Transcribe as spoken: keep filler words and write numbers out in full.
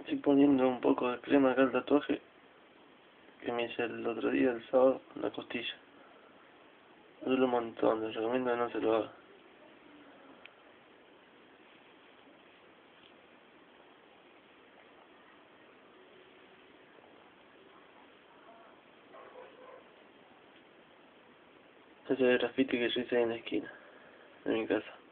Estoy poniendo un poco de crema acá al tatuaje que me hice el otro día, el sábado, en la costilla. Duele un montón, les recomiendo que no se lo haga. Ese es el grafiti que yo hice ahí en la esquina, de mi casa.